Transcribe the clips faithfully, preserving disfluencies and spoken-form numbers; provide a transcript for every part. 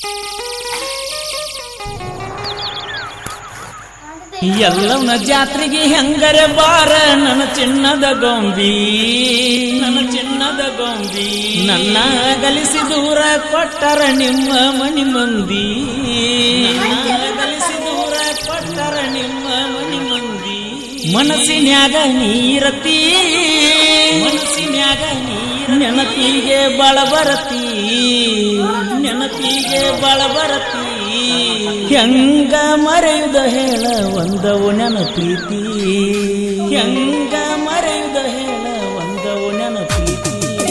ಎಲ್ಲವನ ಜಾತ್ರೆಗೆ ಹೆಂಗರೆ ಬಾರ ನನ್ನ ಚಿನ್ನದ ಗೊಂಬಿ ನನ್ನ ಚಿನ್ನದ ಗೊಂಬಿ ನನ್ನ ಗಲಿಸಿ ದೂರ ಕೊಟ್ಟರ ನಿಮ್ಮ ಮನಿ ಮಂದಿ ಗಲಿಸಿ ದೂರ ಕೊಟ್ಟರ ನಿಮ್ಮ ಮನಿ ಮಂದಿ ಮನಸ್ಸಿನ್ಯಾಗ ನೀರತಿ ಮನಸ್ಸಿನ್ಯಾಗ ನೀರ ನೆನಪಿಗೆ ಬಳ ಬರತಿ ನೆನಪಿಗೆ ಬಳ ಬರತಿ ಹೆಂಗ ಮರೆಯುದ ಹೇಳ ಒಂದವು ನೆನ ಪ್ರೀತಿ ಹೆಂಗ ಮರೆಯುದ ಹೇಳ ಒಂದವು ನೆನ ಪ್ರೀತಿ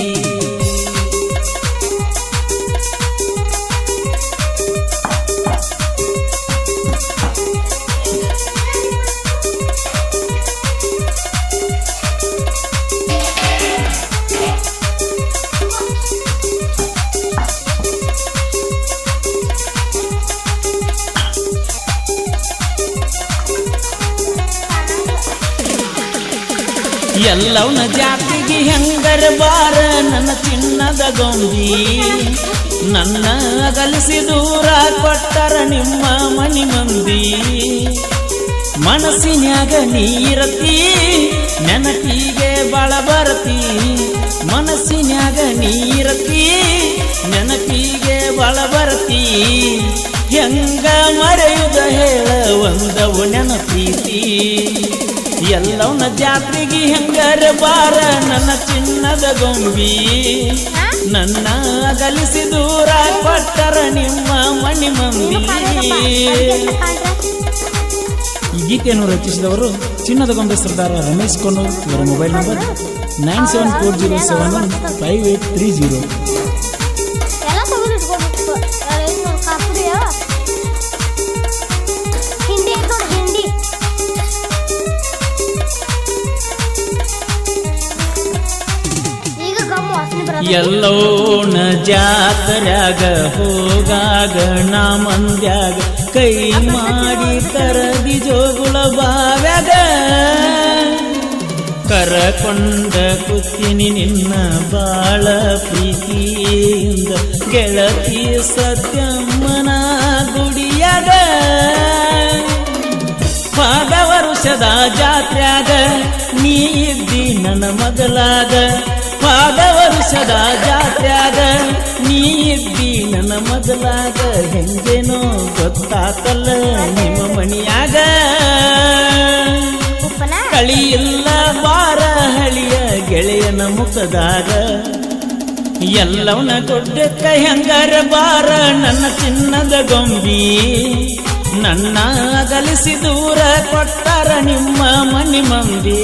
ಎಲ್ಲವನ ಜಾತಿಗೆ ಹೆಂಗರ ಬಾರ ನನ್ನ ಚಿನ್ನದ ಗೊಂಬಿ ನನ್ನ ಅಗಲಿಸಿ ದೂರ ಕೊಟ್ಟರ ನಿಮ್ಮ ಮನಿ ಮಂದಿ ಮನಸ್ಸಿನ್ಯಾಗ ನೀರತಿ ನೆನಪಿಗೆ ಬಳ ಬರತಿ ಮನಸ್ಸಿನ್ಯಾಗ ನೀರತಿ ನೆನಪಿಗೆ ಬಳ ಬರತಿ ಹೆಂಗ ಮರೆಯುದ ಹೇಳ ಒಂದವು ನೆನಪೀತಿ ಎಲ್ಲವನ ಜಾತ್ರೆಗೆ ಹೆಂಗರ ಬಾರ ನನ್ನ ಚಿನ್ನದ ಗೊಂಬಿ ನನ್ನ ಅಗಲಿಸಿ ದೂರ ಕೊಟ್ಟರ ನಿಮ್ಮ ಮನಿ ಮಂದಿ ಈ ಗೀತೆಯನ್ನು ರಚಿಸಿದವರು ಚಿನ್ನದ ಗೊಂಬೆ ಸರ್ದಾರ ರಮೇಶ್ ಕೊನ್ನೂರ್. ಇವರ mobile number nine seven four zero seven one five eight three zero. ಎಲ್ಲೋಣ ಜಾತ್ರ್ಯಾಗ ಹೋಗಾಗ ನಾ ಮಂದ್ಯಾಗ ಕೈ ಮಾಡಿ ಕರದಿ ಜೋಗುಳ ಬಾವ್ಯಾಗ ಕರಕೊಂಡ ಕುತ್ತಿನಿ ನಿನ್ನ ಬಾಳ ಪ್ರೀತಿಯಿಂದ ಗೆಳತಿ ಸತ್ಯಮ್ಮನ ಗುಡಿಯಾಗ ಪಾದ ವರುಷದ ಜಾತ್ರ್ಯಾಗ ನೀ ಇದ್ದಿ ನನ್ನ ಮಗಲಾಗ ಪಾದ ವರುಷದ ಜಾತ್ರ್ಯಾಗ ನೀ ಇದ್ದಿ ನನ್ನ ಮಗಲಾಗ ಹೆಂಗೇನೋ ಗೊತ್ತಾತಲ್ಲ ನಿಮ್ಮ ಮಣಿಯಾಗ ಕಳಿಯಿಲ್ಲ ಬಾರ ಹಳಿಯ ಗೆಳೆಯನ ಮುಖದಾಗ ಎಲ್ಲವನ ದೊಡ್ಡಕ್ಕ ಹೆಂಗರ ಬಾರ ನನ್ನ ಚಿನ್ನದ ಗೊಂಬಿ ನನ್ನ ಅಗಲಿಸಿ ದೂರ ಕೊಟ್ಟರ ನಿಮ್ಮ ಮನಿ ಮಂದಿ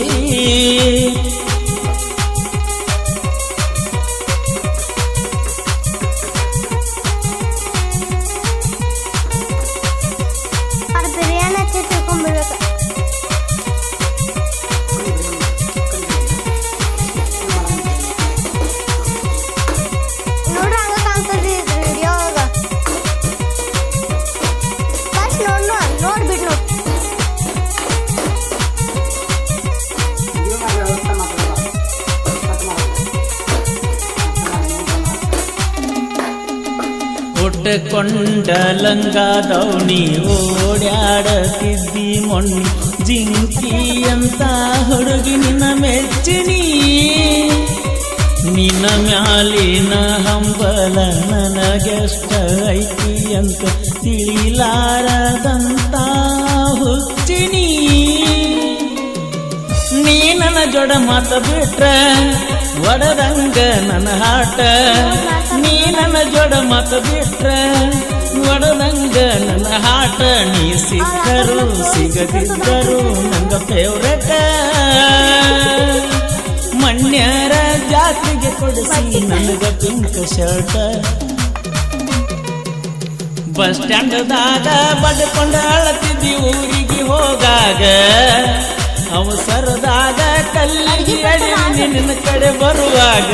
ಕೊಂಡ ಲಂಗಾದವನಿ ಓಡ್ಯಾಡತಿದ್ದಿ ಮೊನ್ನಿ ಜಿಂಕಿ ಅಂತ ಹುಡುಗಿ ನಿನ್ನ ಮೆಚ್ಚಿನಿ ನಿನ್ನ ಮ್ಯಾಲಿನ ಹಂಬಲ ನನಗೆಷ್ಟ ಐತಿ ಅಂತ ತಿಳಿಲಾರದಂತ ಹುಚ್ಚಿನಿ ನೀ ನನ್ನ ಜೋಡ ಮಾತ ಬಿಟ್ರ ಒಡದಂಗ ನನ್ನ ಹಾಟ ನೀ ನನ್ನ ಜೋಡ ಮಾತ ಬಿಟ್ರ ಒಡದಂಗ ನನ್ನ ಹಾಟ ನೀ ಸಿಕ್ಕರು ಸಿಗದಿದ್ದರು ನಂಗ ಫೇವ್ರೇಟ ಮಣ್ಯರ ಜಾತಿಗೆ ಕೊಡಿಸಿ ನನಗ ಪಿಂಕ್ ಶರ್ಟ್ ಬಸ್ ಸ್ಟ್ಯಾಂಡ್ದಾಗ ಬಡ್ಕೊಂಡ ಅಳತಿದ್ದಿ ಊರಿಗೆ ಹೋಗಾಗ ಅವಸರದಾಗ ಕಲ್ಲಿಗೆ ಅಡಿ ನಿನ್ನ ಕಡೆ ಬರುವಾಗ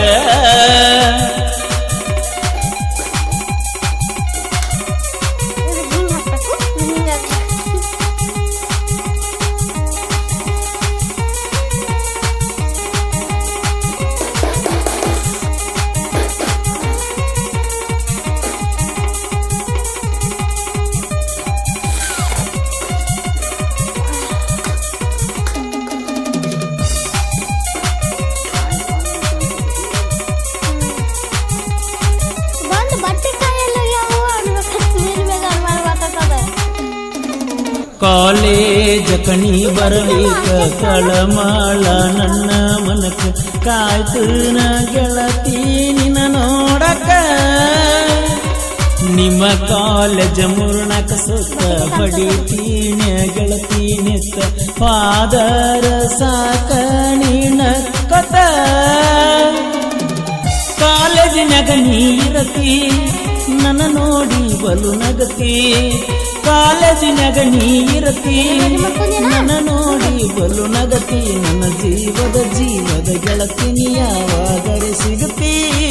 ಕಾಲೇಜ ಕಣಿ ಬರಲಿಕ ಕಳಮಾಳ ನನ್ನ ಮನಕ ಕಾಯ್ತನ ಗೆಳತಿ ನಿನ್ನ ನೋಡಕ ನಿಮ್ಮ ಕಾಲೇಜ ಮುರ್ಣಕ ಸುತ್ತ ಬಡಿತೀನ ಗೆಳತಿ ನೆತ್ತ ಪಾದರ ಸಾಕ ನೀನ ಕತ ಕಾಲೇಜಿನಾಗ ನೀರತಿ ನನ್ನ ನೋಡಿ ಬಲು ನಗತಿ ಕಾಲೇಜಿನಾಗ ನೀರತಿ ನನ್ನ ನೋಡಿ ಬಲು ನಗತಿ ನನ್ನ ಜೀವದ ಜೀವದ ಗೆಳತಿ ನೀ ಯಾವಾಗರೆ ಸಿಗುತ್ತೀ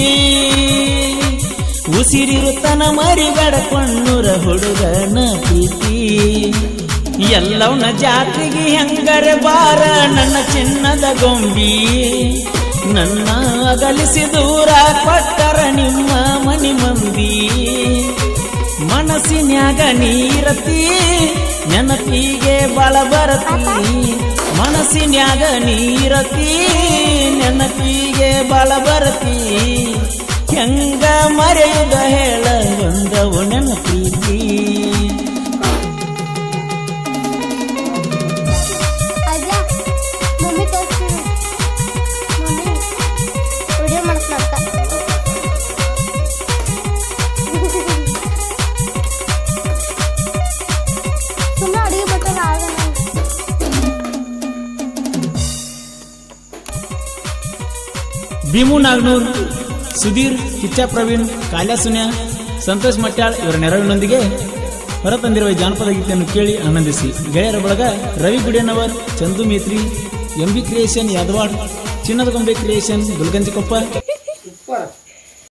ಉಸಿರಿರುತ್ತನ ಮರಿಗಡ ಕೊಂಡೂರ ಹುಡುಗನ ಪ್ರೀತಿ ಎಲ್ಲವನ ಜಾತ್ರೆಗೆ ಹೆಂಗರೆ ಬಾರ ನನ್ನ ಚಿನ್ನದ ಗೊಂಬಿ ನನ್ನ ಅಗಲಿಸಿ ದೂರ ಕೊಟ್ಟರ ನಿಮ್ಮ ಮನಿ ಮಂದಿ ಮನಸ್ಸಿನ್ಯಾಗ ನೀರತಿ ನೆನಪಿಗೆ ಬಳ ಬರತಿ ಮನಸ್ಸಿನ್ಯಾಗ ನೀರತಿ ನೆನಪಿಗೆ ಬಳ ಬರತಿ ಹೆಂಗ ಮರೆಯುದ ಹೇಳ ಒಂದವು ನನ್ನ ಪ್ರೀತಿ ಭೀಮು ನಾಗನೂರ್, ಸುಧೀರ್, ಕಿಚ್ಚ ಪ್ರವೀಣ್, ಕಾಲ್ಯ ಸುನ್ಯ, ಸಂತೋಷ್ ಮಟ್ಯಾಳ್ ಇವರ ನೆರವಿನೊಂದಿಗೆ ಹೊರತಂದಿರುವ ಜಾನಪದ ಗೀತೆಯನ್ನು ಕೇಳಿ ಆನಂದಿಸಿ. ಗೆಳೆಯರ ಬಳಗ ರವಿ ಗುಡಿಯನವರ್, ಚಂದು ಮೇತ್ರಿ, ಎಂಬಿ ಕ್ರಿಯೇಷನ್ ಯಾದವಾಡ್, ಚಿನ್ನದ ಗೊಂಬೆ ಕ್ರಿಯೇಷನ್ ಗುಲ್ಗಂಜಿಕೊಪ್ಪ.